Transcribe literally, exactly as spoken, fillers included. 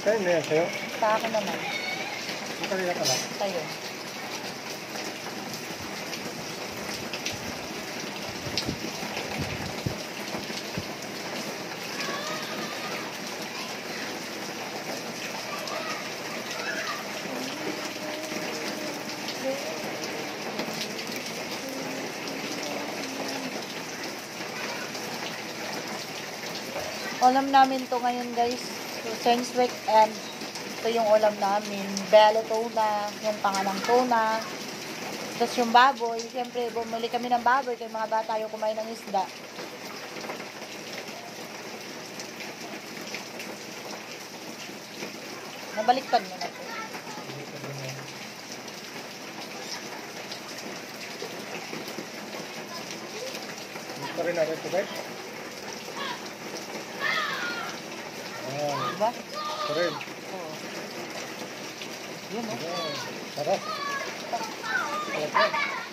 Sa'yo na yan, sa'yo? Sa akin naman. Ang kanina pala. Sa'yo. Ulam namin to ngayon guys. So, since weekend, ito yung ulam namin. Belo tuna, yung pangalang tuna. Tapos yung baboy. Siyempre, bumili kami ng baboy kaya mga bata yung kumain ng isda. Nabaliktad mo na po. Gusto rin natin ito guys. Ayan. Diba? Ito rin. Oo. Yun, no? Ayan. Sarap. Sarap.